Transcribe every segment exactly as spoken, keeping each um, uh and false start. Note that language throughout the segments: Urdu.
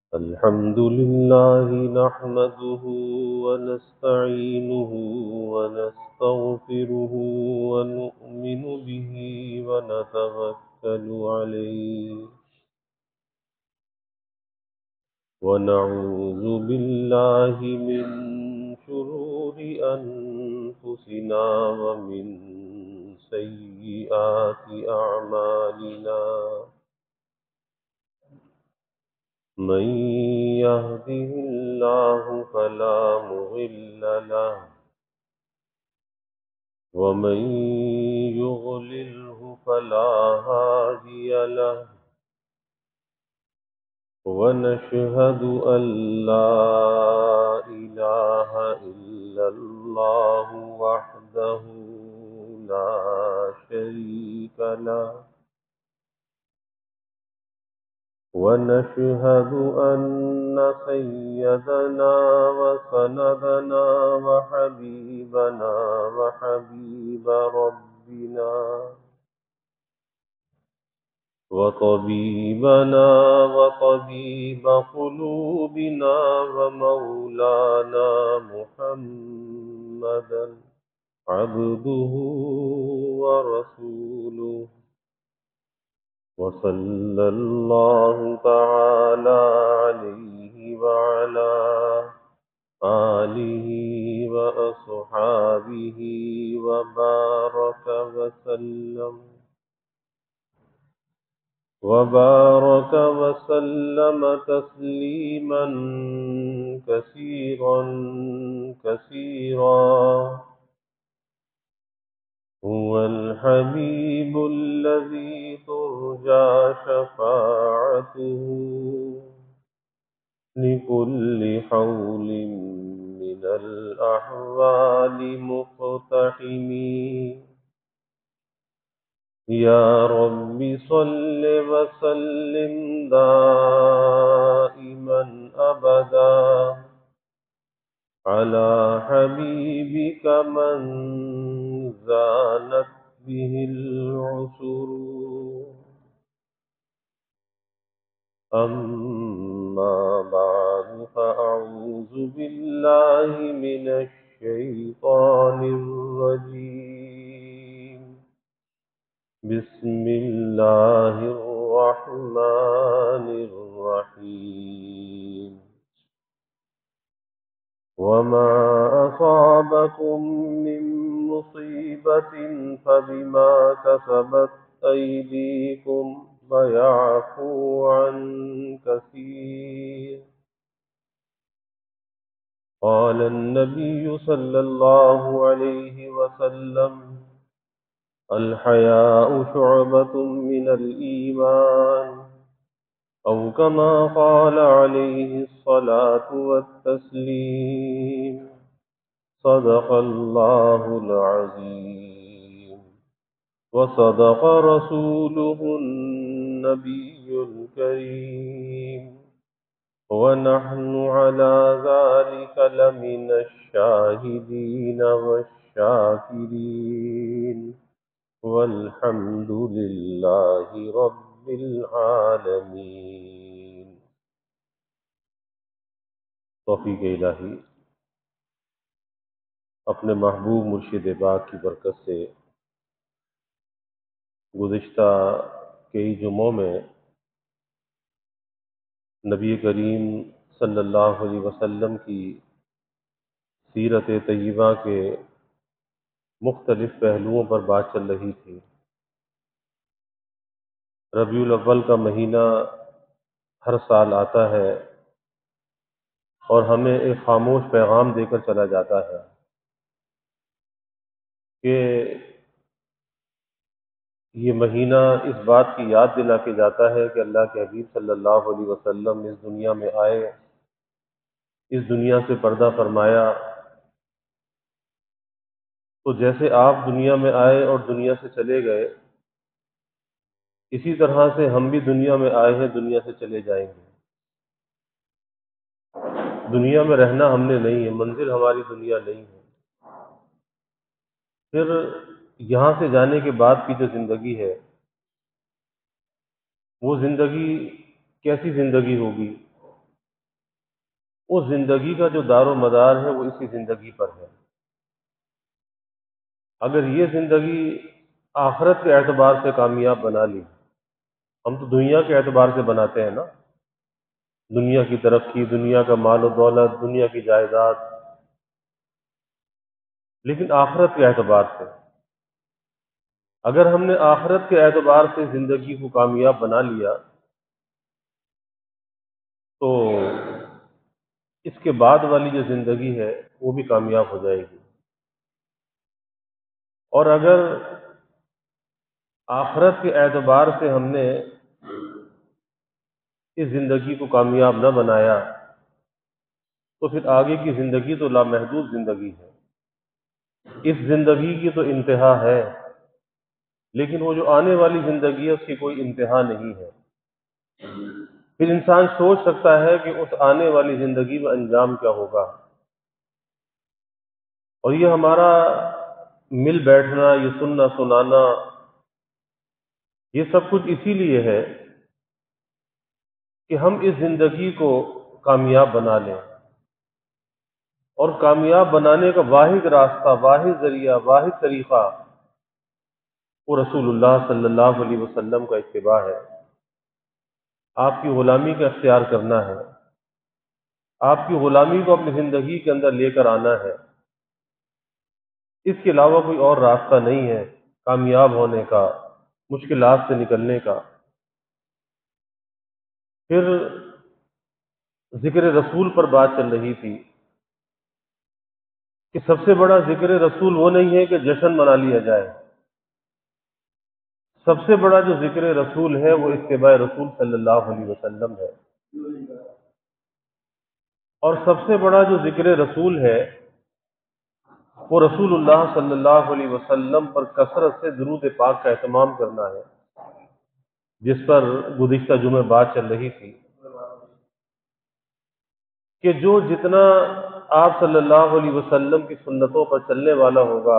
الحمد لله نحمده ونستعينه ونستغفره ونؤمن به ونتوكل عليه ونعوذ بالله من شرور أنفسنا ومن سيئات أعمالنا. من يهده الله فلا مضل له ومن يضلله فلا هادي له. ونشهد أن لا إله إلا الله وحده لا شريك له. ونشهد أن سيدنا وسندنا وحبيبنا وحبيب ربنا وطبيبنا وطبيب قلوبنا ومولانا محمدا عبده ورسوله. وصلى الله تعالى عليه وعلى آله وأصحابه وبارك وسلم وبارك وسلم تسليما كثيرا كثيرا. هو الحبيب الذي ترجى شفاعته لكل حول من الأحوال مقتحم. يا رب صل وسلم دائما أبدا على حبيبك من زانت به العسر. أما بعد فأعوذ بالله من الشيطان الرجيم. بسم الله الرحمن الرحيم. وما أصابكم من مصيبة فبما كسبت أيديكم ويعفو عن كثير. قال النبي صلى الله عليه وسلم: الحياء شعبة من الإيمان، أو كما قال عليه الصلاة والتسليم. صدق الله العظيم وصدق رسوله النبي الكريم، ونحن على ذلك لمن الشاهدين والشاكرين، والحمد لله رب العالمین۔ توفیق الہی اپنے محبوب مرشد پاک کی برکت سے گزشتہ کئی جمعوں میں نبی کریم صلی اللہ علیہ وسلم کی سیرت طیبہ کے مختلف پہلوؤں پر بات چل رہی تھی۔ ربیع الاول کا مہینہ ہر سال آتا ہے اور ہمیں ایک خاموش پیغام دے کر چلا جاتا ہے کہ یہ مہینہ اس بات کی یاد دلا کے جاتا ہے کہ اللہ کے حبیب صلی اللہ علیہ وسلم اس دنیا میں آئے، اس دنیا سے پردہ فرمایا، تو جیسے آپ دنیا میں آئے اور دنیا سے چلے گئے، اسی طرح سے ہم بھی دنیا میں آئے ہیں، دنیا سے چلے جائیں گے۔ دنیا میں رہنا ہم نے نہیں ہے، منزل ہماری دنیا نہیں ہے۔ پھر یہاں سے جانے کے بعد کی جو زندگی ہے، وہ زندگی کیسی زندگی ہوگی؟ اس زندگی کا جو دار و مدار ہے وہ اسی زندگی پر ہے۔ اگر یہ زندگی آخرت کے اعتبار سے کامیاب بنا لی، ہم تو دنیا کے اعتبار سے بناتے ہیں نا، دنیا کی ترقی، دنیا کا مال و دولت، دنیا کی جائیداد، لیکن آخرت کے اعتبار سے اگر ہم نے آخرت کے اعتبار سے زندگی کو کامیاب بنا لیا تو اس کے بعد والی جو زندگی ہے وہ بھی کامیاب ہو جائے گی۔ اور اگر آخرت کے اعتبار سے ہم نے اس زندگی کو کامیاب نہ بنایا تو پھر آگے کی زندگی تو لامحدود زندگی ہے، اس زندگی کی تو انتہا ہے، لیکن وہ جو آنے والی زندگی ہے اس کی کوئی انتہا نہیں ہے۔ پھر انسان سوچ سکتا ہے کہ اس آنے والی زندگی میں انجام کیا ہوگا، اور یہ ہمارا مل بیٹھنا، یہ سننا سنانا، یہ سب کچھ اسی لیے ہے کہ ہم اس زندگی کو کامیاب بنا لیں، اور کامیاب بنانے کا واحد راستہ، واحد ذریعہ، واحد طریقہ وہ رسول اللہ صلی اللہ علیہ وسلم کا اتباع ہے۔ آپ کی غلامی کا اختیار کرنا ہے، آپ کی غلامی کو اپنی زندگی کے اندر لے کر آنا ہے۔ اس کے علاوہ کوئی اور راستہ نہیں ہے کامیاب ہونے کا، مشکلات سے نکلنے کا۔ پھر ذکر رسول پر بات چل رہی تھی کہ سب سے بڑا ذکر رسول وہ نہیں ہے کہ جشن منا لیا جائے، سب سے بڑا جو ذکر رسول ہے وہ اتباع رسول صلی اللہ علیہ وسلم ہے، اور سب سے بڑا جو ذکر رسول ہے وہ رسول اللہ صلی اللہ علیہ وسلم پر کثرت سے درود پاک کا اہتمام کرنا ہے، جس پر گزشتہ جمعہ بات چل رہی تھی کہ جو جتنا آپ صلی اللہ علیہ وسلم کی سنتوں پر چلنے والا ہوگا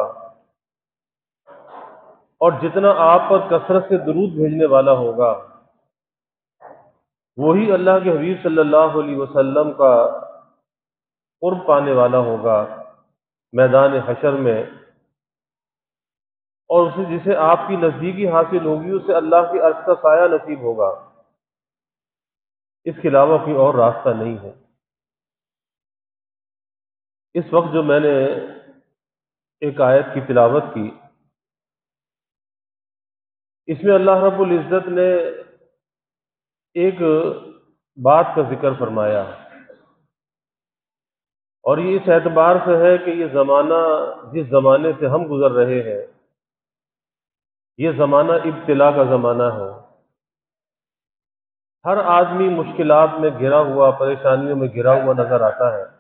اور جتنا آپ پر کثرت سے درود بھیجنے والا ہوگا، وہی اللہ کے حبیب صلی اللہ علیہ وسلم کا قرب پانے والا ہوگا میدان حشر میں، اور اسے جسے آپ کی نزدیکی حاصل ہوگی اسے اللہ کے عرش کا سایہ نصیب ہوگا۔ اس کے علاوہ کوئی اور راستہ نہیں ہے۔ اس وقت جو میں نے ایک آیت کی تلاوت کی، اس میں اللہ رب العزت نے ایک بات کا ذکر فرمایا، اور یہ اس اعتبار سے ہے کہ یہ زمانہ جس زمانے سے ہم گزر رہے ہیں یہ زمانہ ابتلا کا زمانہ ہے۔ ہر آدمی مشکلات میں گھرا ہوا، پریشانیوں میں گھرا ہوا نظر آتا ہے۔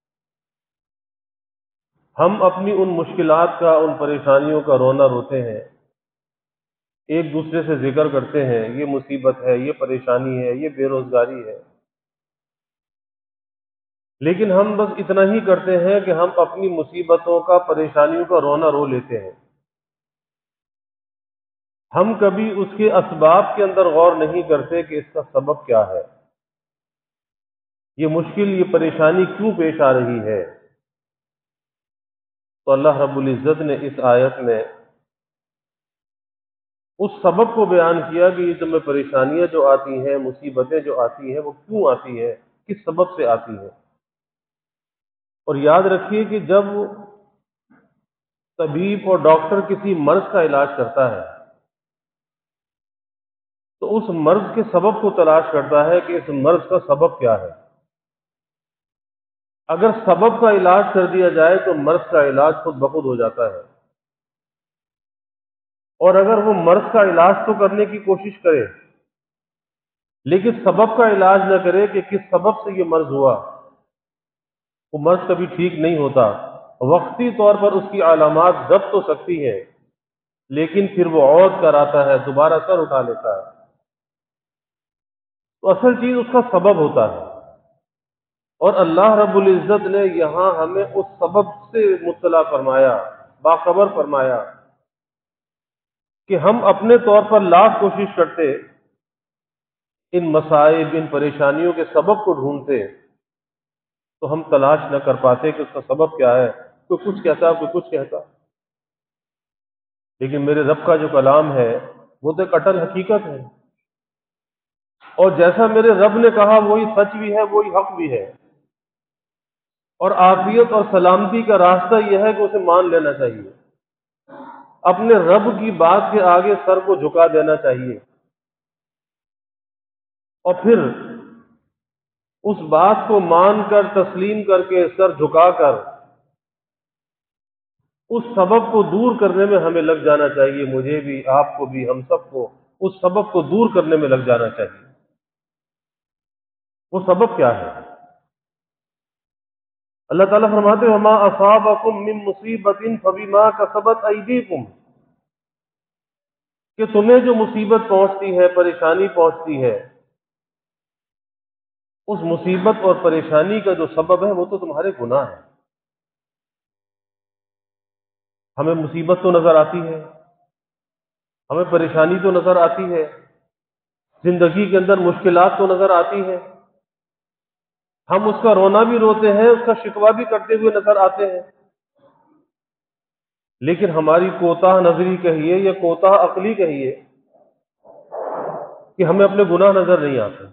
ہم اپنی ان مشکلات کا، ان پریشانیوں کا رونا روتے ہیں، ایک دوسرے سے ذکر کرتے ہیں، یہ مصیبت ہے، یہ پریشانی ہے، یہ بے روزگاری ہے، لیکن ہم بس اتنا ہی کرتے ہیں کہ ہم اپنی مصیبتوں کا، پریشانیوں کا رونا رو لیتے ہیں۔ ہم کبھی اس کے اسباب کے اندر غور نہیں کرتے کہ اس کا سبب کیا ہے، یہ مشکل، یہ پریشانی کیوں پیش آ رہی ہے۔ تو اللہ رب العزت نے اس آیت میں اس سبب کو بیان کیا کہ یہ تمہیں پریشانیاں جو آتی ہیں، مصیبتیں جو آتی ہیں، وہ کیوں آتی ہیں، کس سبب سے آتی ہیں۔ اور یاد رکھیے کہ جب طبیب اور ڈاکٹر کسی مرض کا علاج کرتا ہے تو اس مرض کے سبب کو تلاش کرتا ہے کہ اس مرض کا سبب کیا ہے۔ اگر سبب کا علاج کر دیا جائے تو مرض کا علاج خود بخود ہو جاتا ہے، اور اگر وہ مرض کا علاج تو کرنے کی کوشش کرے لیکن سبب کا علاج نہ کرے کہ کس سبب سے یہ مرض ہوا، وہ مرض کبھی ٹھیک نہیں ہوتا۔ وقتی طور پر اس کی علامات ضبط ہو سکتی ہیں، لیکن پھر وہ عود کر آتا ہے، دوبارہ سر اٹھا لیتا ہے۔ تو اصل چیز اس کا سبب ہوتا ہے، اور اللہ رب العزت نے یہاں ہمیں اس سبب سے مطلع فرمایا، باخبر فرمایا کہ ہم اپنے طور پر لاکھ کوشش کرتے، ان مصائب، ان پریشانیوں کے سبب کو ڈھونڈتے، تو ہم تلاش نہ کر پاتے کہ اس کا سبب کیا ہے، کوئی کچھ کہتا کوئی کچھ کہتا، لیکن میرے رب کا جو کلام ہے وہ تو ایک اٹل حقیقت ہے، اور جیسا میرے رب نے کہا وہی سچ بھی ہے، وہی حق بھی ہے، اور عافیت اور سلامتی کا راستہ یہ ہے کہ اسے مان لینا چاہیے، اپنے رب کی بات کے آگے سر کو جھکا دینا چاہیے، اور پھر اس بات کو مان کر تسلیم کر کے سر جھکا کر اس سبب کو دور کرنے میں ہمیں لگ جانا چاہیے، مجھے بھی، آپ کو بھی، ہم سب کو اس سبب کو دور کرنے میں لگ جانا چاہیے۔ وہ سبب کیا ہے؟ اللہ تعالیٰ فرماتے ہیں وَمَا أَصَابَكُم مِّن مُّصِيبَةٍ فَبِمَا كَسَبَتْ أَيْدِيكُمْ، کہ تمہیں جو مصیبت پہنچتی ہے، پریشانی پہنچتی ہے، اس مصیبت اور پریشانی کا جو سبب ہے وہ تو تمہارے گناہ ہے۔ ہمیں مصیبت تو نظر آتی ہے، ہمیں پریشانی تو نظر آتی ہے، زندگی کے اندر مشکلات تو نظر آتی ہے، ہم اس کا رونا بھی روتے ہیں، اس کا شکوہ بھی کرتے ہوئے نظر آتے ہیں، لیکن ہماری کوتاہ نظری کہیے یا کوتاہ عقلی کہیے کہ ہمیں اپنے گناہ نظر نہیں آتے،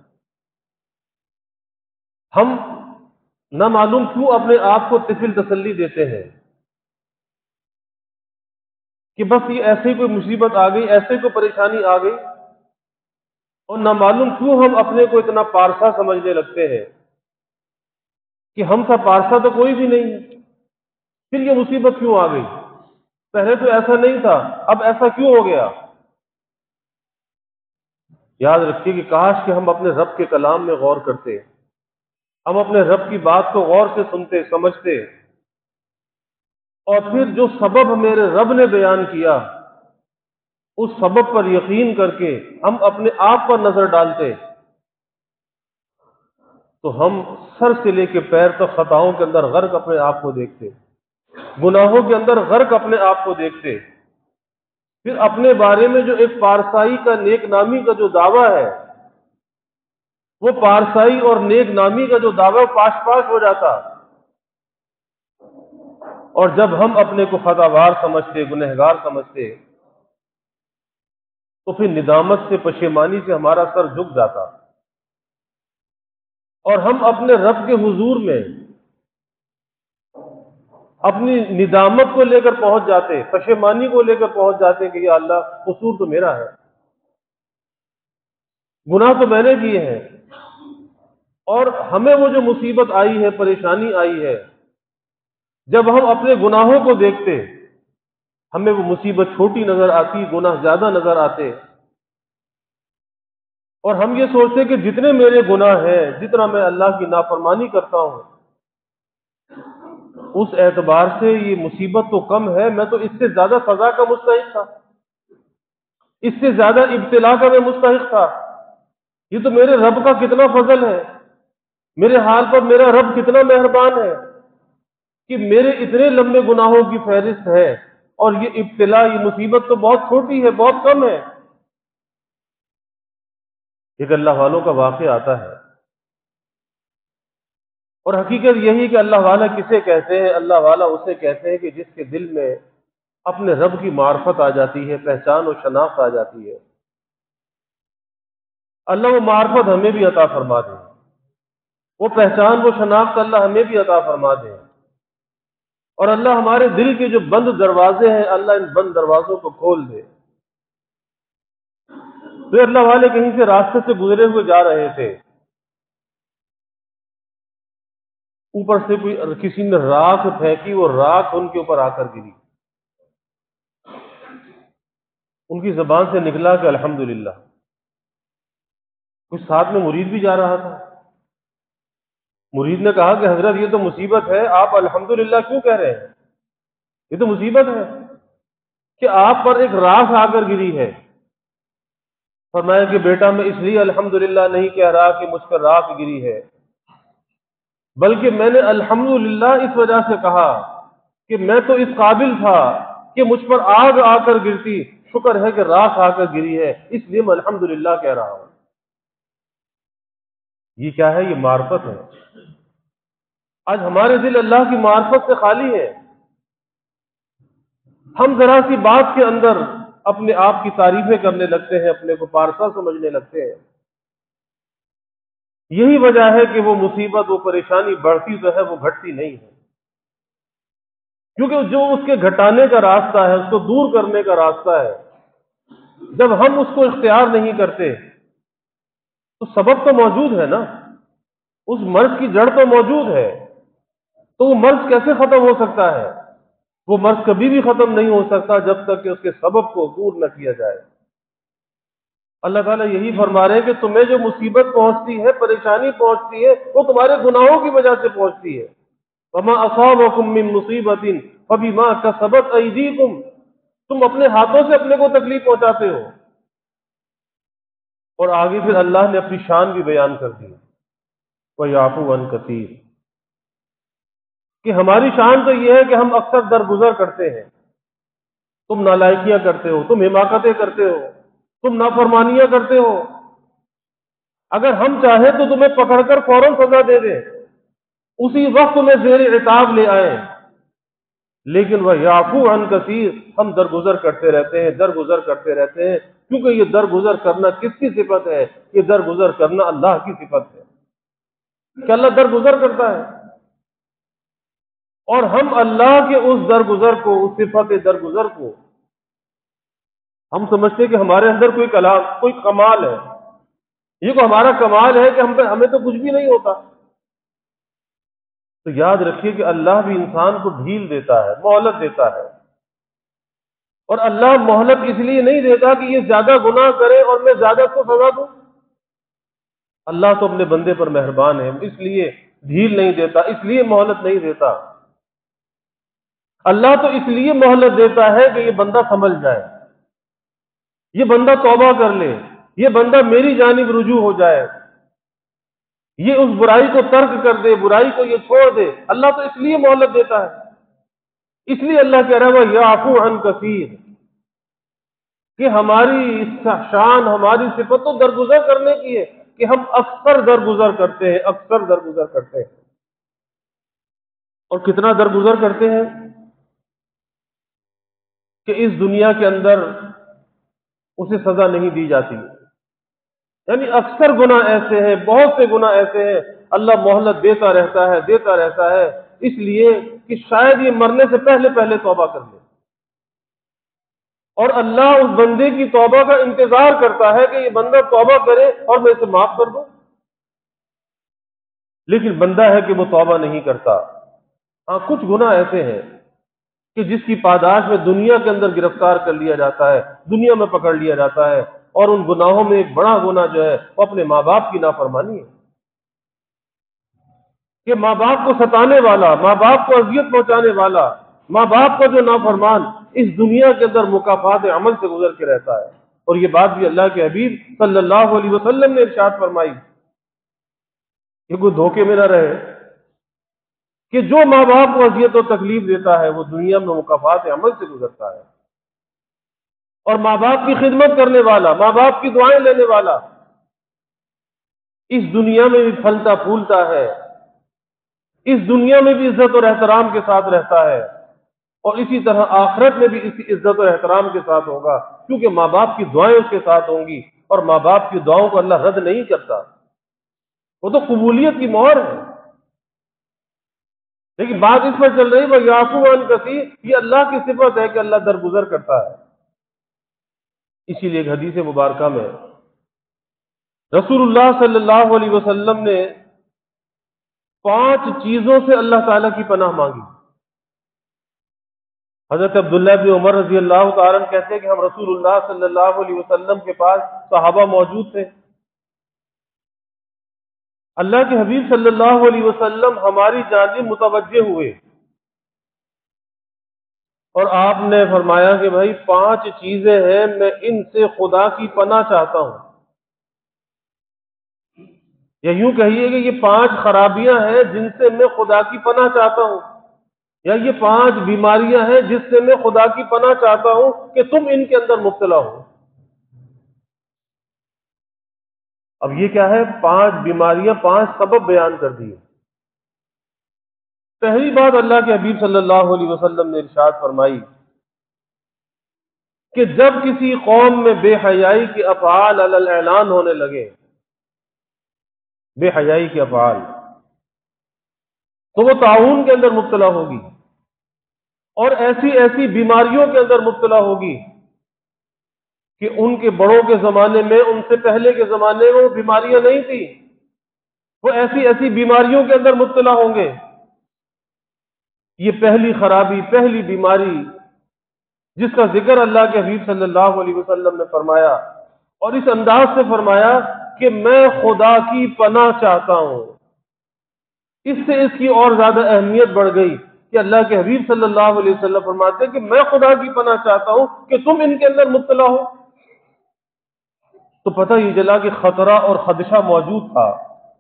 ہم نہ معلوم کیوں اپنے آپ کو طفل تسلی دیتے ہیں کہ بس یہ ایسے کوئی مصیبت آ گئی، ایسے کوئی پریشانی آ گئی، اور نہ معلوم کیوں ہم اپنے کو اتنا پارسا سمجھنے لگتے ہیں کہ ہم سا پارسا تو کوئی بھی نہیں ہے، پھر یہ مصیبت کیوں آ گئی، پہلے تو ایسا نہیں تھا، اب ایسا کیوں ہو گیا؟ یاد رکھیے کہ کاش کہ ہم اپنے رب کے کلام میں غور کرتے، ہم اپنے رب کی بات کو غور سے سنتے سمجھتے، اور پھر جو سبب میرے رب نے بیان کیا اس سبب پر یقین کر کے ہم اپنے آپ پر نظر ڈالتے، تو ہم سر سے لے کے پیر تک خطاؤں کے اندر غرق اپنے آپ کو دیکھتے، گناہوں کے اندر غرق اپنے آپ کو دیکھتے، پھر اپنے بارے میں جو ایک پارسائی کا نیک نامی کا جو دعویٰ ہے، وہ پارسائی اور نیک نامی کا جو دعویٰ پاش پاش ہو جاتا، اور جب ہم اپنے کو خطاوار سمجھتے، گنہگار سمجھتے، تو پھر ندامت سے، پشیمانی سے ہمارا سر جھک جاتا، اور ہم اپنے رب کے حضور میں اپنی ندامت کو لے کر پہنچ جاتے، پشیمانی کو لے کر پہنچ جاتے کہ یا اللہ قصور تو میرا ہے، گناہ تو میں نے کیے ہیں، اور ہمیں وہ جو مصیبت آئی ہے، پریشانی آئی ہے، جب ہم اپنے گناہوں کو دیکھتے ہمیں وہ مصیبت چھوٹی نظر آتی، گناہ زیادہ نظر آتے، اور ہم یہ سوچتے کہ جتنے میرے گناہ ہیں، جتنا میں اللہ کی نافرمانی کرتا ہوں، اس اعتبار سے یہ مصیبت تو کم ہے، میں تو اس سے زیادہ سزا کا مستحق تھا، اس سے زیادہ ابتلا کا میں مستحق تھا، یہ تو میرے رب کا کتنا فضل ہے، میرے حال پر میرا رب کتنا مہربان ہے کہ میرے اتنے لمبے گناہوں کی فہرست ہے، اور یہ ابتلا، یہ مصیبت تو بہت چھوٹی ہے، بہت کم ہے۔ ایک اللہ والوں کا واقعہ آتا ہے، اور حقیقت یہی کہ اللہ والا کسے کہتے ہیں؟ اللہ والا اسے کہتے ہیں کہ جس کے دل میں اپنے رب کی معرفت آ جاتی ہے، پہچان و شناخت آ جاتی ہے۔ اللہ وہ معرفت ہمیں بھی عطا فرما دے، وہ پہچان، وہ شناخت اللہ ہمیں بھی عطا فرما دے، اور اللہ ہمارے دل کے جو بند دروازے ہیں، اللہ ان بند دروازوں کو کھول دے۔ تو اللہ والے کہیں سے راستے سے گزرے ہوئے جا رہے تھے، اوپر سے کوئی کسی نے راکھ پھینکی، وہ راکھ ان کے اوپر آ کر گری، ان کی زبان سے نکلا کہ الحمدللہ۔ کچھ ساتھ میں مرید بھی جا رہا تھا، مرید نے کہا کہ حضرت یہ تو مصیبت ہے، آپ الحمدللہ کیوں کہہ رہے ہیں؟ یہ تو مصیبت ہے کہ آپ پر ایک راکھ آ کر گری ہے۔ فرمایا کہ بیٹا میں اس لیے الحمدللہ نہیں کہہ رہا کہ مجھ پر راکھ گری ہے، بلکہ میں نے الحمدللہ اس وجہ سے کہا کہ میں تو اس قابل تھا کہ مجھ پر آگ آ کر گرتی، شکر ہے کہ راکھ آ کر گری ہے، اس لیے میں الحمدللہ کہہ رہا ہوں۔ یہ کیا ہے؟ یہ معرفت ہے۔ آج ہمارے دل اللہ کی معرفت سے خالی ہے. ہم ذرا سی بات کے اندر اپنے آپ کی تعریفیں کرنے لگتے ہیں، اپنے کو پارسا سمجھنے لگتے ہیں. یہی وجہ ہے کہ وہ مصیبت، وہ پریشانی بڑھتی تو ہے، وہ گھٹتی نہیں ہے. کیونکہ جو اس کے گھٹانے کا راستہ ہے، اس کو دور کرنے کا راستہ ہے، جب ہم اس کو اختیار نہیں کرتے تو سبب تو موجود ہے نا، اس مرض کی جڑ تو موجود ہے. تو وہ مرض کیسے ختم ہو سکتا ہے؟ وہ مرض کبھی بھی ختم نہیں ہو سکتا جب تک کہ اس کے سبب کو دور نہ کیا جائے. اللہ تعالیٰ یہی فرما رہے ہیں کہ تمہیں جو مصیبت پہنچتی ہے، پریشانی پہنچتی ہے، وہ تمہارے گناہوں کی وجہ سے پہنچتی ہے. وما اصابکم من مصیبت فبما کسبت ایدیکم، تم اپنے ہاتھوں سے اپنے کو تکلیف پہنچاتے ہو. اور آگے پھر اللہ نے اپنی شان بھی بیان کر دی، وَيَعْفُو عَنْ كَثِيرٍ، کہ ہماری شان تو یہ ہے کہ ہم اکثر درگزر کرتے ہیں. تم نالائکیاں کرتے ہو، تم حماقتیں کرتے ہو، تم نافرمانیاں کرتے ہو. اگر ہم چاہیں تو تمہیں پکڑ کر فوراً سزا دے دیں، اسی وقت تمہیں زیر عتاب لے آئیں. لیکن وہ یعفو عن کثیر، ہم درگزر کرتے رہتے ہیں، درگزر کرتے رہتے ہیں. کیونکہ یہ درگزر کرنا کس کی صفت ہے؟ یہ درگزر کرنا اللہ کی صفت ہے کہ اللہ درگزر کرتا ہے. اور ہم اللہ کے اس درگزر کو، اس صفت درگزر کو ہم سمجھتے کہ ہمارے اندر کوئی کلام، کوئی کمال ہے. یہ کو ہمارا کمال ہے کہ ہم پہ ہمیں تو کچھ بھی نہیں ہوتا. تو یاد رکھیے کہ اللہ بھی انسان کو ڈھیل دیتا ہے، مہلت دیتا ہے. اور اللہ مہلت اس لیے نہیں دیتا کہ یہ زیادہ گناہ کرے اور میں زیادہ اس کو سزا دوں. اللہ تو اپنے بندے پر مہربان ہے، اس لیے ڈھیل نہیں دیتا، اس لیے مہلت نہیں دیتا. اللہ تو اس لیے مہلت دیتا ہے کہ یہ بندہ سمجھ جائے، یہ بندہ توبہ کر لے، یہ بندہ میری جانب رجوع ہو جائے، یہ اس برائی کو ترک کر دے، برائی کو یہ چھوڑ دے. اللہ تو اس لیے مہلت دیتا ہے. اس لیے اللہ کہہ رہا ہے یعفو عن کثیر، کہ ہماری شان، ہماری صفت تو درگزر کرنے کی ہے کہ ہم اکثر درگزر کرتے ہیں، اکثر درگزر کرتے ہیں. اور کتنا درگزر کرتے ہیں کہ اس دنیا کے اندر اسے سزا نہیں دی جاتی. یعنی اکثر گناہ ایسے ہیں، بہت سے گناہ ایسے ہیں، اللہ مہلت دیتا رہتا ہے، دیتا رہتا ہے، اس لیے کہ شاید یہ مرنے سے پہلے پہلے توبہ کر لے. اور اللہ اس بندے کی توبہ کا انتظار کرتا ہے کہ یہ بندہ توبہ کرے اور میں اسے معاف کر دوں. لیکن بندہ ہے کہ وہ توبہ نہیں کرتا. ہاں کچھ گناہ ایسے ہیں کہ جس کی پاداش میں دنیا کے اندر گرفتار کر لیا جاتا ہے، دنیا میں پکڑ لیا جاتا ہے. اور ان گناہوں میں ایک بڑا گناہ جو ہے وہ اپنے ماں باپ کی نافرمانی ہے. کہ ماں باپ کو ستانے والا، ماں باپ کو اذیت پہنچانے والا، ماں باپ کا جو نافرمان اس دنیا کے اندر مکافات عمل سے گزر کے رہتا ہے. اور یہ بات بھی اللہ کے حبیب صلی اللہ علیہ وسلم نے ارشاد فرمائی کہ کوئی دھوکے میں نہ رہے کہ جو ماں باپ کو اذیت و تکلیف دیتا ہے وہ دنیا میں مکافات عمل سے گزرتا ہے. اور ماں باپ کی خدمت کرنے والا، ماں باپ کی دعائیں لینے والا اس دنیا میں بھی پھلتا پھولتا ہے، اس دنیا میں بھی عزت اور احترام کے ساتھ رہتا ہے، اور اسی طرح آخرت میں بھی اسی عزت اور احترام کے ساتھ ہوگا. کیونکہ ماں باپ کی دعائیں اس کے ساتھ ہوں گی، اور ماں باپ کی دعاؤں کو اللہ رد نہیں کرتا، وہ تو قبولیت کی مہر ہے. لیکن بات اس پر چل رہی وہ یعفو عن کثیر، یہ اللہ کی صفت ہے کہ اللہ درگزر کرتا ہے. اسی لیے ایک حدیث مبارکہ میں رسول اللہ صلی اللہ علیہ وسلم نے پانچ چیزوں سے اللہ تعالیٰ کی پناہ مانگی. حضرت عبداللہ بن عمر رضی اللہ تعالیٰ عنہ کہتے ہیں کہ ہم رسول اللہ صلی اللہ علیہ وسلم کے پاس صحابہ موجود تھے. اللہ کے حبیب صلی اللہ علیہ وسلم ہماری جانب متوجہ ہوئے اور آپ نے فرمایا کہ بھائی پانچ چیزیں ہیں، میں ان سے خدا کی پناہ چاہتا ہوں. یا یوں کہیے کہ یہ پانچ خرابیاں ہیں جن سے میں خدا کی پناہ چاہتا ہوں، یا یہ پانچ بیماریاں ہیں جس سے میں خدا کی پناہ چاہتا ہوں کہ تم ان کے اندر مبتلا ہو. اب یہ کیا ہے؟ پانچ بیماریاں، پانچ سبب بیان کر دیے. پہلی بات اللہ کے حبیب صلی اللہ علیہ وسلم نے ارشاد فرمائی کہ جب کسی قوم میں بے حیائی کے افعال علی الاعلان ہونے لگے، بے حیائی کے افعال، تو وہ طاعون کے اندر مبتلا ہوگی اور ایسی ایسی بیماریوں کے اندر مبتلا ہوگی کہ ان کے بڑوں کے زمانے میں، ان سے پہلے کے زمانے میں وہ بیماریاں نہیں تھیں، وہ ایسی ایسی بیماریوں کے اندر مبتلا ہوں گے۔ یہ پہلی خرابی، پہلی بیماری جس کا ذکر اللہ کے حبیب صلی اللہ علیہ وسلم نے فرمایا، اور اس انداز سے فرمایا کہ میں خدا کی پناہ چاہتا ہوں۔ اس سے اس کی اور زیادہ اہمیت بڑھ گئی کہ اللہ کے حبیب صلی اللہ علیہ وسلم فرماتے ہیں کہ میں خدا کی پناہ چاہتا ہوں کہ تم ان کے اندر مبتلا ہو۔ تو پتہ یہ چلا کہ خطرہ اور خدشہ موجود تھا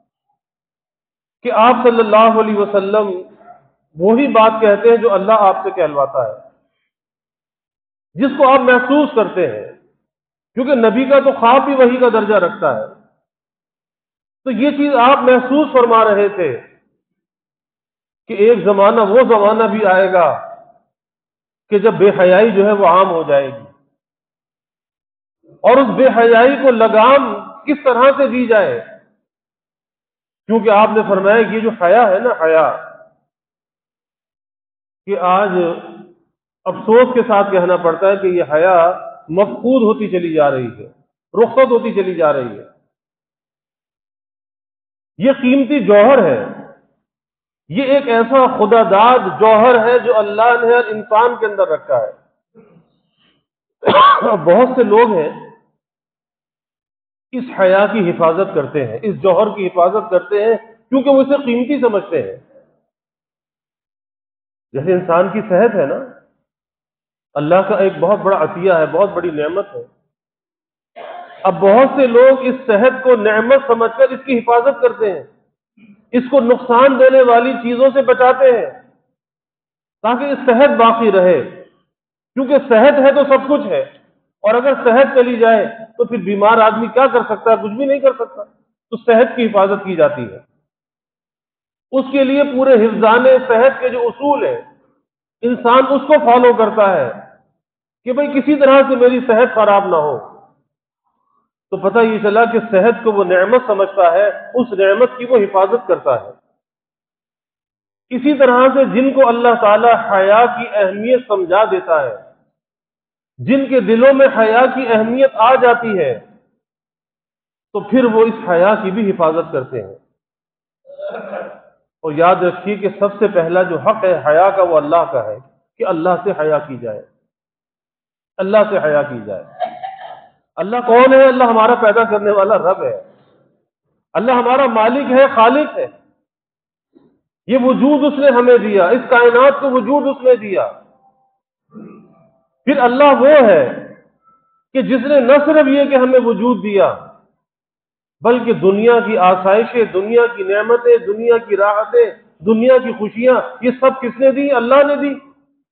کہ آپ صلی اللہ علیہ وسلم وہی بات کہتے ہیں جو اللہ آپ سے کہلواتا ہے، جس کو آپ محسوس کرتے ہیں، کیونکہ نبی کا تو خواب بھی وحی کا درجہ رکھتا ہے۔ تو یہ چیز آپ محسوس فرما رہے تھے کہ ایک زمانہ، وہ زمانہ بھی آئے گا کہ جب بے حیائی جو ہے وہ عام ہو جائے گی، اور اس بے حیائی کو لگام کس طرح سے دی جائے، کیونکہ آپ نے فرمایا کہ یہ جو حیا ہے نا، حیا، کہ آج افسوس کے ساتھ کہنا پڑتا ہے کہ یہ حیا مفقود ہوتی چلی جا رہی ہے، رخصت ہوتی چلی جا رہی ہے۔ یہ قیمتی جوہر ہے، یہ ایک ایسا خدا داد جوہر ہے جو اللہ نے ہر انسان کے اندر رکھا ہے۔ بہت سے لوگ ہیں اس حیا کی حفاظت کرتے ہیں، اس جوہر کی حفاظت کرتے ہیں کیونکہ وہ اسے قیمتی سمجھتے ہیں۔ جیسے انسان کی صحت ہے نا، اللہ کا ایک بہت بڑا عطیہ ہے، بہت بڑی نعمت ہے۔ اب بہت سے لوگ اس صحت کو نعمت سمجھ کر اس کی حفاظت کرتے ہیں، اس کو نقصان دینے والی چیزوں سے بچاتے ہیں تاکہ اس صحت باقی رہے، کیونکہ صحت ہے تو سب کچھ ہے، اور اگر صحت چلی جائے تو پھر بیمار آدمی کیا کر سکتا ہے؟ کچھ بھی نہیں کر سکتا۔ تو صحت کی حفاظت کی جاتی ہے، اس کے لیے پورے حفظان صحت کے جو اصول ہیں انسان اس کو فالو کرتا ہے کہ بھئی کسی طرح سے میری صحت خراب نہ ہو۔ تو پتہ یہ چلا کہ صحت کو وہ نعمت سمجھتا ہے، اس نعمت کی وہ حفاظت کرتا ہے۔ اسی طرح سے جن کو اللہ تعالی حیا کی اہمیت سمجھا دیتا ہے، جن کے دلوں میں حیا کی اہمیت آ جاتی ہے، تو پھر وہ اس حیا کی بھی حفاظت کرتے ہیں۔ اور یاد رکھیے کہ سب سے پہلا جو حق ہے حیا کا وہ اللہ کا ہے کہ اللہ سے حیا کی جائے، اللہ سے حیا کی جائے۔ اللہ کون ہے؟ اللہ ہمارا پیدا کرنے والا رب ہے، اللہ ہمارا مالک ہے، خالق ہے۔ یہ وجود اس نے ہمیں دیا، اس کائنات کو وجود اس نے دیا۔ پھر اللہ وہ ہے کہ جس نے نہ صرف یہ کہ ہمیں وجود دیا، بلکہ دنیا کی آسائشیں، دنیا کی نعمتیں، دنیا کی راحتیں، دنیا کی خوشیاں، یہ سب کس نے دی؟ اللہ نے دی۔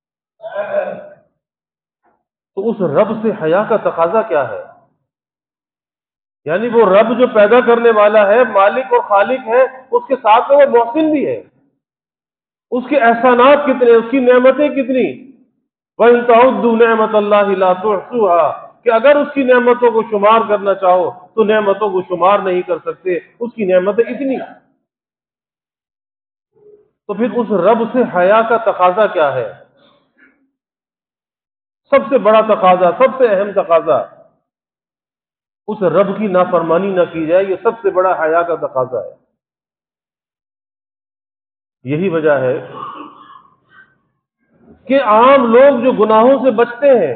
تو اس رب سے حیا کا تقاضا کیا ہے؟ یعنی وہ رب جو پیدا کرنے والا ہے، مالک اور خالق ہے، اس کے ساتھ میں وہ محسن بھی ہے۔ اس کے احسانات کتنے، اس کی نعمتیں کتنی۔ وَإِن تَعُدُّوا نِعْمَةَ اللَّهِ لَا تُحْصُوهَا، کہ اگر اس کی نعمتوں کو شمار کرنا چاہو تو نعمتوں کو شمار نہیں کر سکتے، اس کی نعمتیں اتنی۔ تو پھر اس رب سے حیا کا تقاضا کیا ہے؟ سب سے بڑا تقاضا، سب سے اہم تقاضا، اس رب کی نافرمانی نہ کی جائے، یہ سب سے بڑا حیا کا تقاضا ہے۔ یہی وجہ ہے کہ عام لوگ جو گناہوں سے بچتے ہیں،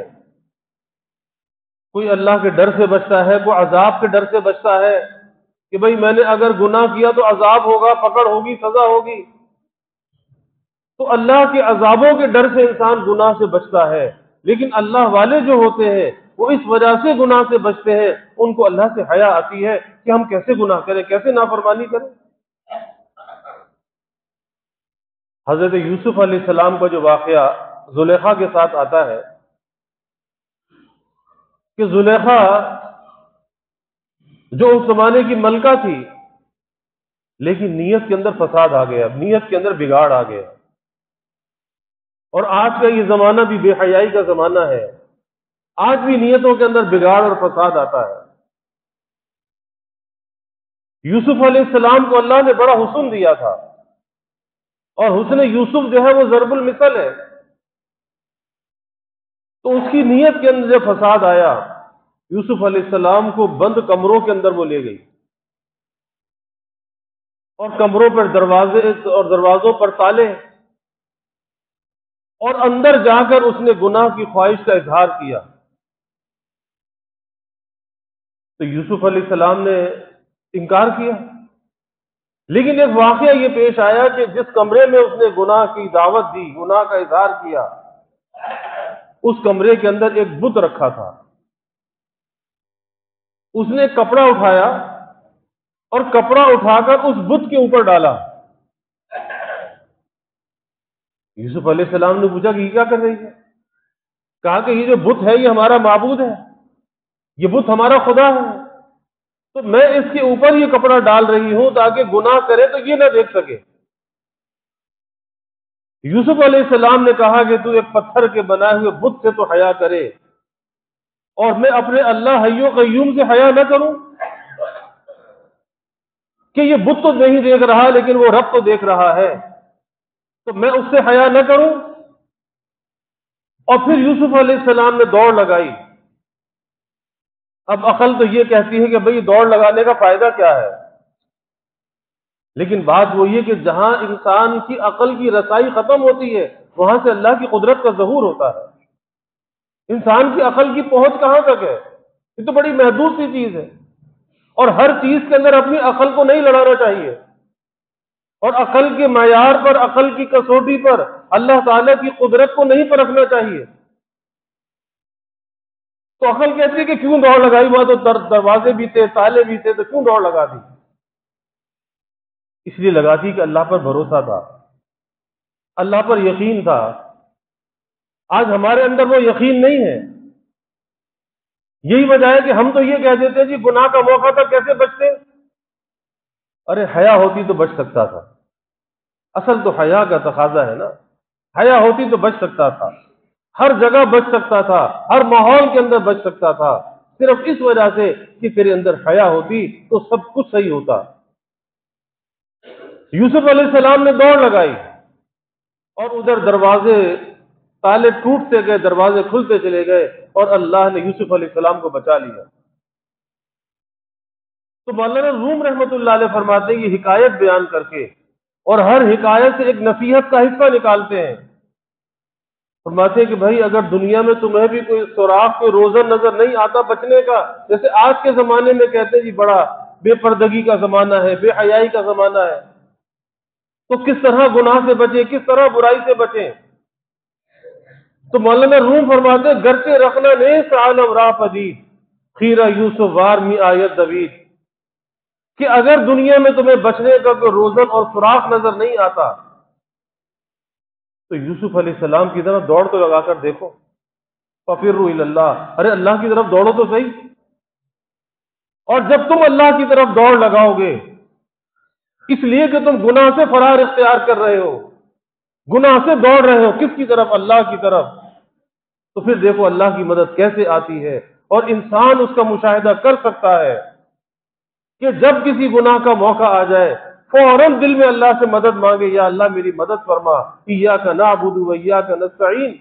کوئی اللہ کے ڈر سے بچتا ہے، کوئی عذاب کے ڈر سے بچتا ہے کہ بھئی میں نے اگر گناہ کیا تو عذاب ہوگا، پکڑ ہوگی، سزا ہوگی۔ تو اللہ کے عذابوں کے ڈر سے انسان گناہ سے بچتا ہے، لیکن اللہ والے جو ہوتے ہیں وہ اس وجہ سے گناہ سے بچتے ہیں، ان کو اللہ سے حیا آتی ہے کہ ہم کیسے گناہ کریں، کیسے نافرمانی کریں۔ حضرت یوسف علیہ السلام کا جو واقعہ زلیخا کے ساتھ آتا ہے کہ زلیخا جو اس زمانے کی ملکہ تھی، لیکن نیت کے اندر فساد آ گیا، نیت کے اندر بگاڑ آ گیا۔ اور آج کا یہ زمانہ بھی بے حیائی کا زمانہ ہے، آج بھی نیتوں کے اندر بگاڑ اور فساد آتا ہے۔ یوسف علیہ السلام کو اللہ نے بڑا حسن دیا تھا، اور حسن یوسف جو ہے وہ ضرب المثل ہے، تو اس کی نیت کے اندر جب فساد آیا، یوسف علیہ السلام کو بند کمروں کے اندر وہ لے گئی، اور کمروں پر دروازے اور دروازوں پر تالے، اور اندر جا کر اس نے گناہ کی خواہش کا اظہار کیا۔ تو یوسف علیہ السلام نے انکار کیا، لیکن ایک واقعہ یہ پیش آیا کہ جس کمرے میں اس نے گناہ کی دعوت دی، گناہ کا اظہار کیا، اس کمرے کے اندر ایک بت رکھا تھا۔ اس نے کپڑا اٹھایا اور کپڑا اٹھا کر اس بت کے اوپر ڈالا۔ یوسف علیہ السلام نے پوچھا کہ یہ کیا کر رہی ہے؟ کہا کہ یہ جو بت ہے یہ ہمارا معبود ہے، یہ بت ہمارا خدا ہے، تو میں اس کے اوپر یہ کپڑا ڈال رہی ہوں تاکہ گناہ کرے تو یہ نہ دیکھ سکے۔ یوسف علیہ السلام نے کہا کہ تو ایک پتھر کے بنائے ہوئے بت سے تو حیا کرے، اور میں اپنے اللہ حی و قیوم سے حیا نہ کروں؟ کہ یہ بت تو نہیں دیکھ رہا لیکن وہ رب تو دیکھ رہا ہے، تو میں اس سے حیا نہ کروں؟ اور پھر یوسف علیہ السلام نے دوڑ لگائی۔ اب عقل تو یہ کہتی ہے کہ بھئی دوڑ لگانے کا فائدہ کیا ہے، لیکن بات وہ یہ کہ جہاں انسان کی عقل کی رسائی ختم ہوتی ہے وہاں سے اللہ کی قدرت کا ظہور ہوتا ہے۔ انسان کی عقل کی پہنچ کہاں تک ہے؟ یہ تو بڑی محدود سی چیز ہے، اور ہر چیز کے اندر اپنی عقل کو نہیں لڑانا چاہیے، اور عقل کے معیار پر، عقل کی کسوٹی پر اللہ تعالیٰ کی قدرت کو نہیں پرکھنا چاہیے۔ تو عقل کہتی ہے کہ کیوں دوڑ لگائی، وہاں تو در دروازے بھی تھے، تالے بھی تھے، تو کیوں دوڑ لگا دی؟ اس لیے لگاتی کہ اللہ پر بھروسہ تھا، اللہ پر یقین تھا۔ آج ہمارے اندر وہ یقین نہیں ہے، یہی وجہ ہے کہ ہم تو یہ کہہ دیتے ہیں جی گناہ کا موقع تھا کیسے بچتے؟ ارے حیا ہوتی تو بچ سکتا تھا، اصل تو حیا کا تقاضا ہے نا، حیا ہوتی تو بچ سکتا تھا، ہر جگہ بچ سکتا تھا، ہر ماحول کے اندر بچ سکتا تھا، صرف اس وجہ سے کہ تیرے اندر حیا ہوتی تو سب کچھ صحیح ہوتا۔ یوسف علیہ السلام نے دوڑ لگائی، اور ادھر دروازے تالے ٹوٹتے گئے، دروازے کھلتے چلے گئے، اور اللہ نے یوسف علیہ السلام کو بچا لیا۔ تو مولانا روم رحمۃ اللہ علیہ فرماتے ہیں یہ حکایت بیان کر کے، اور ہر حکایت سے ایک نصیحت کا حصہ نکالتے ہیں۔ فرماتے ہیں کہ بھائی اگر دنیا میں تمہیں بھی کوئی سوراخ، کوئی روزن نظر نہیں آتا بچنے کا، جیسے آج کے زمانے میں کہتے ہیں جی بڑا بے پردگی کا زمانہ ہے، بے حیائی کا زمانہ ہے، تو کس طرح گناہ سے بچیں، کس طرح برائی سے بچیں؟ تو مولانا روم فرماتے ہیں گرچہ رکھنا نیست عالم راہ پدید، خیرہ یوسف وار می آیت دوید، کہ اگر دنیا میں تمہیں بچنے کا کوئی روزن اور سوراخ نظر نہیں آتا تو یوسف علیہ السلام کی طرف دوڑ تو لگا کر دیکھو، فَفِرُّوا إِلَى اللَّهِ، ارے اللہ کی طرف دوڑو تو صحیح۔ اور جب تم اللہ کی طرف دوڑ لگاؤ گے، اس لیے کہ تم گناہ سے فرار اختیار کر رہے ہو، گناہ سے دوڑ رہے ہو، کس کی طرف؟ اللہ کی طرف، تو پھر دیکھو اللہ کی مدد کیسے آتی ہے۔ اور انسان اس کا مشاہدہ کر سکتا ہے کہ جب کسی گناہ کا موقع آ جائے فوراً دل میں اللہ سے مدد مانگے، یا اللہ میری مدد فرما، ایاک نعبد و ایاک نستعین،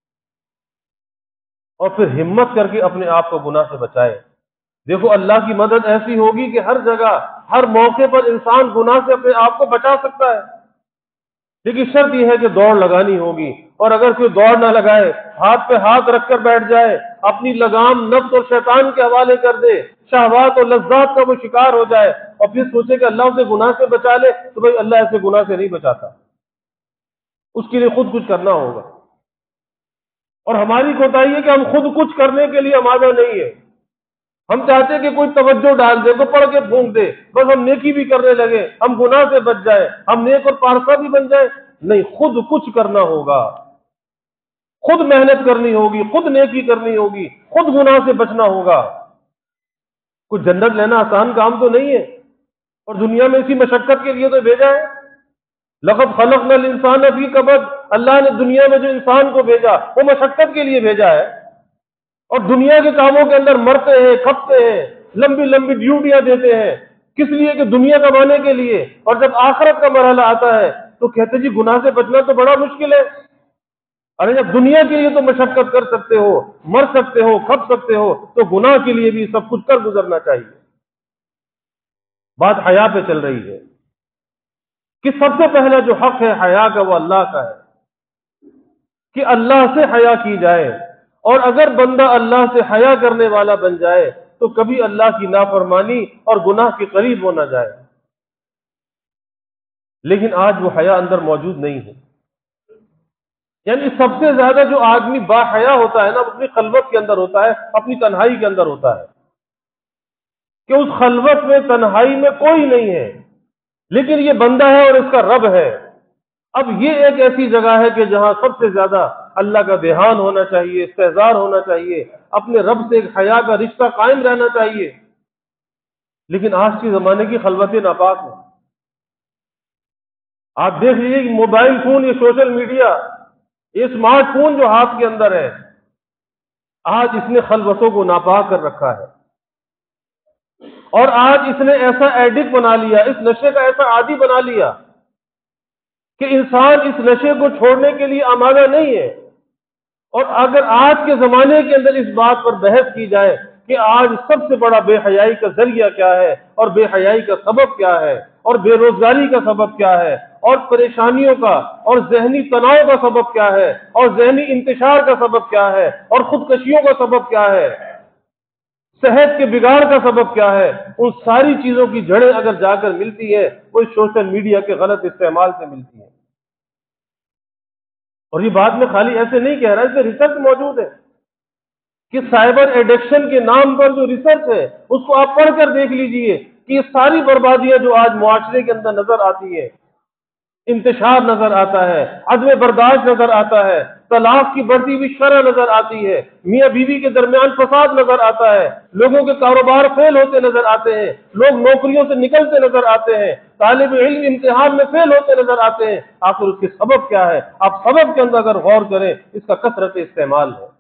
اور پھر ہمت کر کے اپنے آپ کو گناہ سے بچائے۔ دیکھو اللہ کی مدد ایسی ہوگی کہ ہر جگہ، ہر موقع پر انسان گناہ سے اپنے آپ کو بچا سکتا ہے، لیکن شرط یہ ہے کہ دوڑ لگانی ہوگی۔ اور اگر کوئی دوڑ نہ لگائے، ہاتھ پہ ہاتھ رکھ کر بیٹھ جائے، اپنی لگام نفس اور شیطان کے حوالے کر دے، شہوات اور لذات کا وہ شکار ہو جائے، اور پھر سوچے کہ اللہ اسے گناہ سے بچا لے، تو بھائی اللہ ایسے گناہ سے نہیں بچاتا، اس کے لیے خود کچھ کرنا ہوگا۔ اور ہماری کوتاہی ہے کہ ہم خود کچھ کرنے کے لیے آمادہ نہیں ہے، ہم چاہتے ہیں کہ کوئی توجہ ڈال دے، کوئی پڑھ کے پھونک دے، بس ہم نیکی بھی کرنے لگے، ہم گناہ سے بچ جائیں، ہم نیک اور پارسا بھی بن جائیں۔ نہیں، خود کچھ کرنا ہوگا، خود محنت کرنی ہوگی، خود نیکی کرنی ہوگی، خود گناہ سے بچنا ہوگا۔ کوئی جنت لینا آسان کام تو نہیں ہے، اور دنیا میں اسی مشقت کے لیے تو بھیجا ہے۔ لقد خلقنا الانسان فی کبد، اللہ نے دنیا میں جو انسان کو بھیجا وہ مشقت کے لیے بھیجا ہے، اور دنیا کے کاموں کے اندر مرتے ہیں، کھپتے ہیں، لمبی لمبی ڈیوٹیاں دیتے ہیں، کس لیے کہ دنیا کمانے کے لیے، اور جب آخرت کا مرحلہ آتا ہے تو کہتے جی گناہ سے بچنا تو بڑا مشکل ہے۔ ارے جب دنیا کے لیے تو مشقت کر سکتے ہو، مر سکتے ہو، کھپ سکتے ہو، تو گناہ کے لیے بھی سب کچھ کر گزرنا چاہیے۔ بات حیا پہ چل رہی ہے کہ سب سے پہلا جو حق ہے حیا کا وہ اللہ کا ہے، کہ اللہ سے حیا کی جائے، اور اگر بندہ اللہ سے حیا کرنے والا بن جائے تو کبھی اللہ کی نافرمانی اور گناہ کے قریب ہو نہ جائے۔ لیکن آج وہ حیا اندر موجود نہیں ہے، یعنی سب سے زیادہ جو آدمی با حیا ہوتا ہے نا، وہ اپنی خلوت کے اندر ہوتا ہے، اپنی تنہائی کے اندر ہوتا ہے، کہ اس خلوت میں تنہائی میں کوئی نہیں ہے، لیکن یہ بندہ ہے اور اس کا رب ہے۔ اب یہ ایک ایسی جگہ ہے کہ جہاں سب سے زیادہ اللہ کا دھیان ہونا چاہیے، استحضار ہونا چاہیے، اپنے رب سے ایک حیا کا رشتہ قائم رہنا چاہیے۔ لیکن آج کے زمانے کی خلوتیں ناپاک ہیں۔ آپ دیکھ لیجیے کہ موبائل فون، یہ سوشل میڈیا، یہ اسمارٹ فون جو ہاتھ کے اندر ہے، آج اس نے خلوتوں کو ناپاک کر رکھا ہے، اور آج اس نے ایسا ایڈکٹ بنا لیا، اس نشے کا ایسا عادی بنا لیا کہ انسان اس نشے کو چھوڑنے کے لیے آمادہ نہیں ہے۔ اور اگر آج کے زمانے کے اندر اس بات پر بحث کی جائے کہ آج سب سے بڑا بے حیائی کا ذریعہ کیا ہے، اور بے حیائی کا سبب کیا ہے، اور بے روزگاری کا سبب کیا ہے، اور پریشانیوں کا اور ذہنی تناؤ کا سبب کیا ہے، اور ذہنی انتشار کا سبب کیا ہے، اور خودکشیوں کا سبب کیا ہے، صحت کے بگاڑ کا سبب کیا ہے، ان ساری چیزوں کی جڑیں اگر جا کر ملتی ہے وہ سوشل میڈیا کے غلط استعمال سے ملتی ہے۔ اور یہ بات میں خالی ایسے نہیں کہہ رہا، اس میں ریسرچ موجود ہے کہ سائبر ایڈکشن کے نام پر جو ریسرچ ہے اس کو آپ پڑھ کر دیکھ لیجئے کہ یہ ساری بربادیاں جو آج معاشرے کے اندر نظر آتی ہے، انتشار نظر آتا ہے، عدم برداشت نظر آتا ہے، طلاق کی بڑھتی ہوئی شرح نظر آتی ہے، میاں بیوی کے درمیان فساد نظر آتا ہے، لوگوں کے کاروبار فیل ہوتے نظر آتے ہیں، لوگ نوکریوں سے نکلتے نظر آتے ہیں، طالب علم امتحان میں فیل ہوتے نظر آتے ہیں۔ آخر اس کے سبب کیا ہے؟ آپ سبب کے اندر اگر غور کریں، اس کا کثرت استعمال ہے۔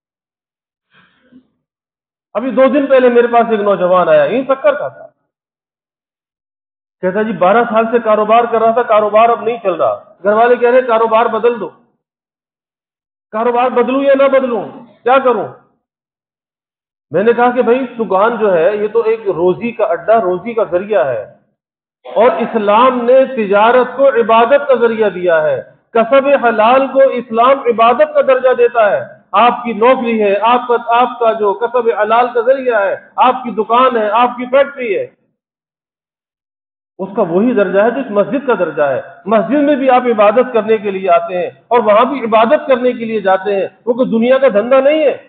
ابھی دو دن پہلے میرے پاس ایک نوجوان آیا، یہیں شکر کا تھا، کہتا جی بارہ سال سے کاروبار کر رہا تھا، کاروبار اب نہیں چل رہا، گھر والے کہہ رہے کاروبار بدل دو، کاروبار بدلوں یا نہ بدلوں، کیا کروں؟ میں نے کہا کہ بھائی دکان جو ہے یہ تو ایک روزی کا اڈا، روزی کا ذریعہ ہے، اور اسلام نے تجارت کو عبادت کا ذریعہ دیا ہے، کسب حلال کو اسلام عبادت کا درجہ دیتا ہے۔ آپ کی نوکری ہے، آپ کا آپ کا جو کسب حلال کا ذریعہ ہے، آپ کی دکان ہے، آپ کی فیکٹری ہے، اس کا وہی درجہ ہے جو اس مسجد کا درجہ ہے۔ مسجد میں بھی آپ عبادت کرنے کے لیے آتے ہیں، اور وہاں بھی عبادت کرنے کے لیے جاتے ہیں، وہ کوئی دنیا کا دھندا نہیں ہے۔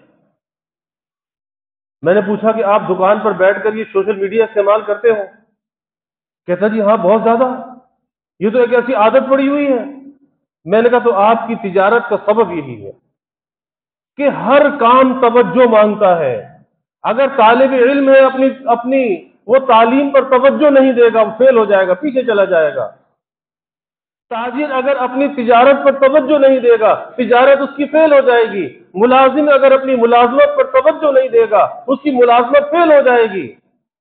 میں نے پوچھا کہ آپ دکان پر بیٹھ کر یہ سوشل میڈیا استعمال کرتے ہو؟ کہتا جی ہاں بہت زیادہ، یہ تو ایک ایسی عادت پڑی ہوئی ہے۔ میں نے کہا تو آپ کی تجارت کا سبب یہی ہے کہ ہر کام توجہ مانگتا ہے۔ اگر طالب علم ہے، اپنی اپنی وہ تعلیم پر توجہ نہیں دے گا، وہ فیل ہو جائے گا، پیچھے چلا جائے گا۔ تاجر اگر اپنی تجارت پر توجہ نہیں دے گا، تجارت اس کی فیل ہو جائے گی۔ ملازم اگر اپنی ملازمت پر توجہ نہیں دے گا، اس کی ملازمت فیل ہو جائے گی۔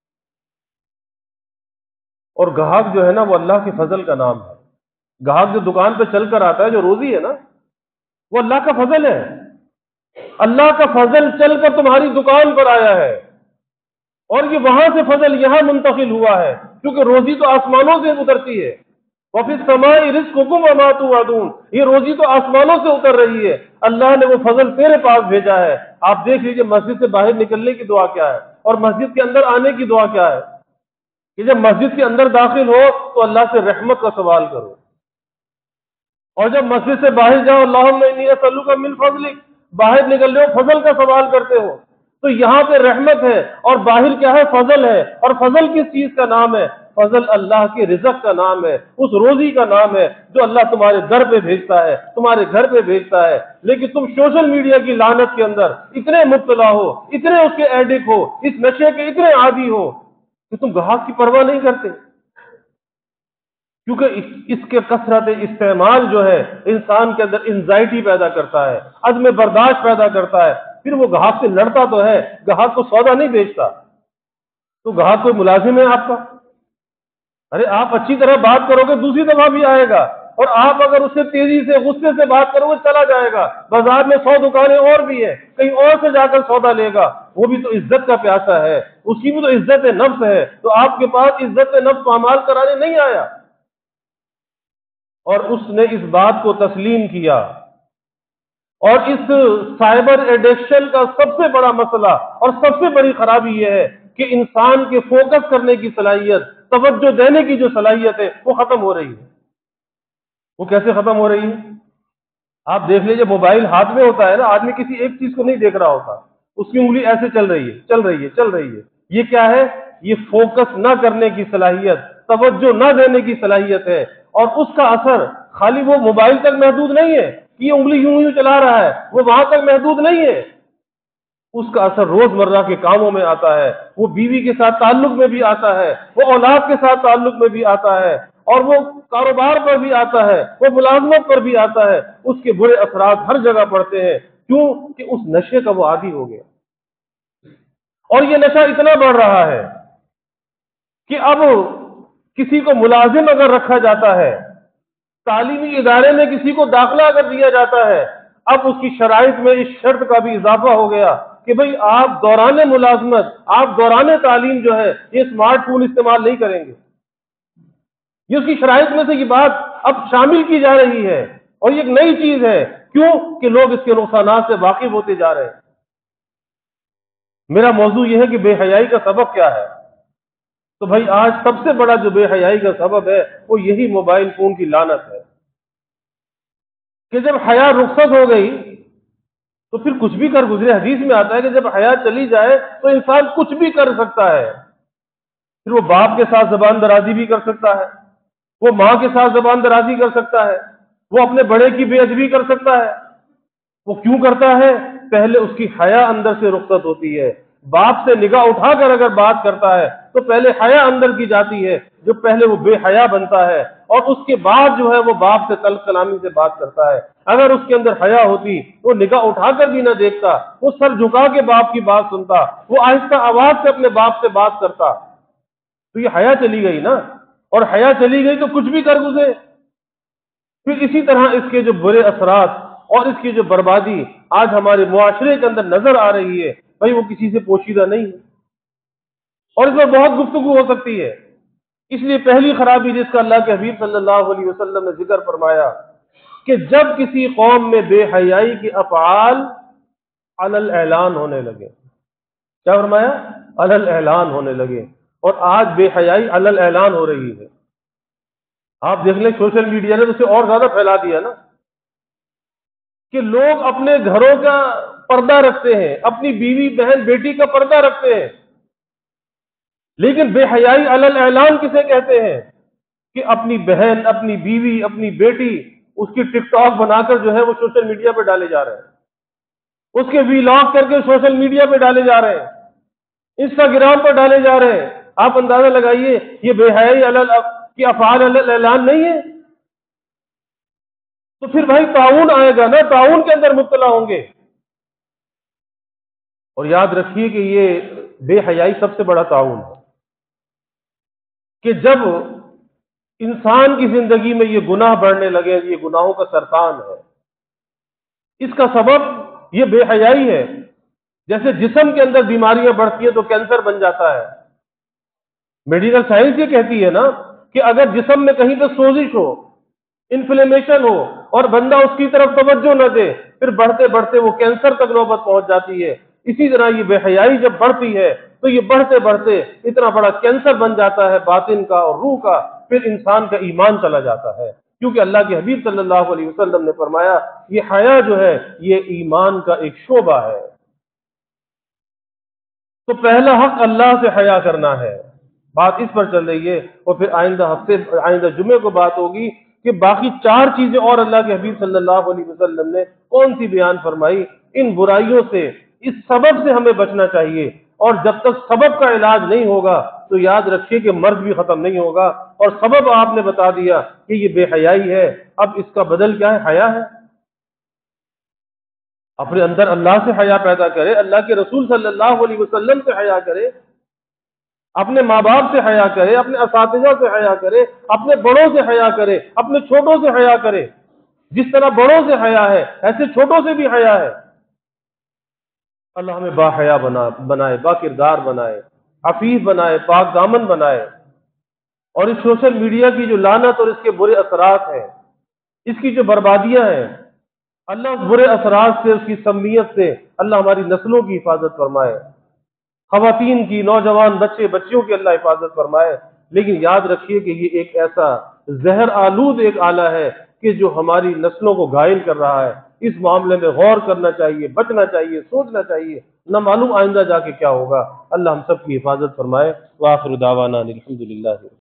اور گاہک جو ہے نا وہ اللہ کے فضل کا نام ہے۔ گاہک جو دکان پہ چل کر آتا ہے، جو روزی ہے نا، وہ اللہ کا فضل ہے۔ اللہ کا فضل چل کر تمہاری دکان پر آیا ہے، اور یہ وہاں سے فضل یہاں منتقل ہوا ہے، کیونکہ روزی تو آسمانوں سے اترتی ہے۔ وَفِي السَّمَاءِ رِزْقُكُمْ وَمَا تُوعَدُونَ، یہ روزی تو آسمانوں سے اتر رہی ہے، اللہ نے وہ فضل تیرے پاس بھیجا ہے۔ آپ دیکھ لیجئے مسجد سے باہر نکلنے کی دعا کیا ہے، اور مسجد کے اندر آنے کی دعا کیا ہے، کہ جب مسجد کے اندر داخل ہو تو اللہ سے رحمت کا سوال کرو، اور جب مسجد سے باہر جاؤ اللہم انی اسألک من فضلک، باہر نکل رہے ہو فضل کا سوال کرتے ہو۔ تو یہاں پہ رحمت ہے، اور باہر کیا ہے؟ فضل ہے۔ اور فضل کس چیز کا نام ہے؟ فضل اللہ کے رزق کا نام ہے، اس روزی کا نام ہے جو اللہ تمہارے در پہ بھیجتا ہے، تمہارے گھر پہ بھیجتا ہے۔ لیکن تم سوشل میڈیا کی لعنت کے اندر اتنے مبتلا ہو، اتنے اس کے ایڈکٹ ہو، اس نشے کے اتنے عادی ہو کہ تم گاہک کی پرواہ نہیں کرتے، کیونکہ اس کے کثرت استعمال جو ہے انسان کے اندر انزائٹی پیدا کرتا ہے، عدم برداشت پیدا کرتا ہے، پھر وہ گاہک سے لڑتا تو ہے، گاہک کو سودا نہیں بیچتا، تو گاہک کوئی ملازم ہے آپ کا؟ ارے آپ اچھی طرح بات کرو گے دوسری دفعہ بھی آئے گا، اور آپ اگر اس سے تیزی سے غصے سے بات کرو گے چلا جائے گا، بازار میں سو دکانیں اور بھی ہیں، کہیں اور سے جا کر سودا لے گا، وہ بھی تو عزت کا پیاسا ہے، اس کی بھی تو عزت نفس ہے، تو آپ کے پاس عزت نفس پامال کرانے نہیں آیا۔ اور اس نے اس بات کو تسلیم کیا۔ اور اس سائبر ایڈکشن کا سب سے بڑا مسئلہ اور سب سے بڑی خرابی یہ ہے کہ انسان کے فوکس کرنے کی صلاحیت، توجہ دینے کی جو صلاحیت ہے وہ ختم ہو رہی ہے۔ وہ کیسے ختم ہو رہی ہے؟ آپ دیکھ لیجئے، موبائل ہاتھ میں ہوتا ہے نا، آدمی کسی ایک چیز کو نہیں دیکھ رہا ہوتا، اس کی انگلی ایسے چل رہی ہے چل رہی ہے چل رہی ہے یہ کیا ہے؟ یہ فوکس نہ کرنے کی صلاحیت، توجہ نہ دینے کی صلاحیت ہے۔ اور اس کا اثر خالی وہ موبائل تک محدود نہیں ہے کہ یہ انگلی یوں یوں چلا رہا ہے، وہ وہاں تک محدود نہیں ہے، اس کا اثر روزمرہ کے کاموں میں آتا ہے، وہ بیوی کے ساتھ تعلق میں بھی آتا ہے، وہ اولاد کے ساتھ تعلق میں بھی آتا ہے، اور وہ کاروبار پر بھی آتا ہے، وہ ملازمت پر بھی آتا ہے۔ اس کے برے اثرات ہر جگہ پڑتے ہیں، کیوں کہ اس نشے کا وہ عادی ہو گیا۔ اور یہ نشہ اتنا بڑھ رہا ہے کہ اب کسی کو ملازم اگر رکھا جاتا ہے، تعلیمی ادارے میں کسی کو داخلہ اگر دیا جاتا ہے، اب اس کی شرائط میں اس شرط کا بھی اضافہ ہو گیا کہ بھئی آپ دوران ملازمت، آپ دوران تعلیم جو ہے یہ اسمارٹ فون استعمال نہیں کریں گے۔ یہ اس کی شرائط میں سے یہ بات اب شامل کی جا رہی ہے، اور یہ ایک نئی چیز ہے۔ کیوں کہ لوگ اس کے نقصانات سے واقف ہوتے جا رہے ہیں۔ میرا موضوع یہ ہے کہ بے حیائی کا سبب کیا ہے؟ تو بھائی آج سب سے بڑا جو بے حیائی کا سبب ہے وہ یہی موبائل فون کی لعنت ہے کہ جب حیا رخصت ہو گئی تو پھر کچھ بھی کر گزرے۔ حدیث میں آتا ہے کہ جب حیا چلی جائے تو انسان کچھ بھی کر سکتا ہے۔ پھر وہ باپ کے ساتھ زبان درازی بھی کر سکتا ہے، وہ ماں کے ساتھ زبان درازی کر سکتا ہے، وہ اپنے بڑے کی بے ادبی کر سکتا ہے۔ وہ کیوں کرتا ہے؟ پہلے اس کی حیا اندر سے رخصت ہوتی ہے۔ باپ سے نگاہ اٹھا کر اگر بات کرتا ہے تو پہلے حیا اندر کی جاتی ہے، جو پہلے وہ بے حیا بنتا ہے، اور اس کے بعد جو ہے وہ باپ سے تلخ کلامی سے بات کرتا ہے۔ اگر اس کے اندر حیا ہوتی وہ نگاہ اٹھا کر بھی نہ دیکھتا، وہ سر جھکا کے باپ کی بات سنتا، وہ آہستہ آواز سے اپنے باپ سے بات کرتا۔ تو یہ حیا چلی گئی نا، اور حیا چلی گئی تو کچھ بھی کر گزرے۔ پھر اسی طرح اس کے جو برے اثرات اور اس کی جو بربادی آج ہمارے معاشرے کے اندر نظر آ رہی ہے، بھائی وہ کسی سے پوشیدہ نہیں ہے، اور اس میں بہت گفتگو ہو سکتی ہے۔ اس لیے پہلی خرابی جس کا اللہ کے حبیب صلی اللہ علیہ وسلم نے ذکر فرمایا کہ جب کسی قوم میں بے حیائی کے افعال علی الاعلان ہونے لگے، کیا فرمایا؟ علی الاعلان ہونے لگے، اور آج بے حیائی علی الاعلان ہو رہی ہے۔ آپ دیکھ لیں سوشل میڈیا نے اسے اور زیادہ پھیلا دیا نا، کہ لوگ اپنے گھروں کا پردہ رکھتے ہیں، اپنی بیوی بہن بیٹی کا پردہ رکھتے ہیں، لیکن بے حیائی علی الاعلان کسے کہتے ہیں؟ کہ اپنی بہن، اپنی بیوی، اپنی بیٹی اس کی ٹک ٹاک بنا کر جو ہے وہ سوشل میڈیا پہ ڈالے جا رہے ہیں، اس کے ویلاگ کر کے سوشل میڈیا پہ ڈالے جا رہے ہیں، انسٹاگرام پر ڈالے جا رہے ہیں۔ آپ اندازہ لگائیے یہ بے حیائی علی کی افعال علی الاعلان نہیں ہے؟ تو پھر بھائی طاعون آئے گا نا، طاعون کے اندر مبتلا ہوں گے۔ اور یاد رکھیے کہ یہ بے حیائی سب سے بڑا طاعون ہے، کہ جب انسان کی زندگی میں یہ گناہ بڑھنے لگے، یہ گناہوں کا سرطان ہے۔ اس کا سبب یہ بے حیائی ہے۔ جیسے جسم کے اندر بیماریاں بڑھتی ہیں تو کینسر بن جاتا ہے۔ میڈیکل سائنس یہ کہتی ہے نا کہ اگر جسم میں کہیں پہ سوزش ہو، انفلیمیشن ہو، اور بندہ اس کی طرف توجہ نہ دے، پھر بڑھتے بڑھتے وہ کینسر تک نوبت پہنچ جاتی ہے۔ اسی طرح یہ بے حیائی جب بڑھتی ہے تو یہ بڑھتے بڑھتے اتنا بڑا کینسر بن جاتا ہے باطن کا اور روح کا، پھر انسان کا ایمان چلا جاتا ہے۔ کیونکہ اللہ کے حبیب صلی اللہ علیہ وسلم نے فرمایا یہ حیا جو ہے یہ ایمان کا ایک شعبہ ہے۔ تو پہلا حق اللہ سے حیا کرنا ہے، بات اس پر چل رہی ہے، اور پھر آئندہ ہفتے آئندہ جمعے کو بات ہوگی کہ باقی چار چیزیں اور اللہ کے حبیب صلی اللہ علیہ وسلم نے کون سی بیان فرمائی۔ ان برائیوں سے، اس سبب سے ہمیں بچنا چاہیے۔ اور جب تک سبب کا علاج نہیں ہوگا تو یاد رکھیے کہ مرض بھی ختم نہیں ہوگا۔ اور سبب آپ نے بتا دیا کہ یہ بے حیائی ہے، اب اس کا بدل کیا ہے؟ حیا ہے۔ اپنے اندر اللہ سے حیا پیدا کرے، اللہ کے رسول صلی اللہ علیہ وسلم سے حیا کرے، اپنے ماں باپ سے حیا کرے، اپنے اساتذہ سے حیا کرے، اپنے بڑوں سے حیا کرے، اپنے چھوٹوں سے حیا کرے۔ جس طرح بڑوں سے حیا ہے ایسے چھوٹوں سے بھی حیا ہے۔ اللہ ہمیں با حیا بنا بنائے، با کردار بنائے، عفیف بنائے، پاک دامن بنائے۔ اور اس سوشل میڈیا کی جو لعنت اور اس کے برے اثرات ہیں، اس کی جو بربادیاں ہیں، اللہ اس برے اثرات سے، اس کی سمیت سے اللہ ہماری نسلوں کی حفاظت فرمائے، خواتین کی، نوجوان بچے بچیوں کی اللہ حفاظت فرمائے۔ لیکن یاد رکھیے کہ یہ ایک ایسا زہر آلود ایک آلہ ہے کہ جو ہماری نسلوں کو گھائل کر رہا ہے۔ اس معاملے میں غور کرنا چاہیے، بچنا چاہیے، سوچنا چاہیے، نہ معلوم آئندہ جا کے کیا ہوگا۔ اللہ ہم سب کی حفاظت فرمائے۔ وآخر دعوانا الحمدللہ۔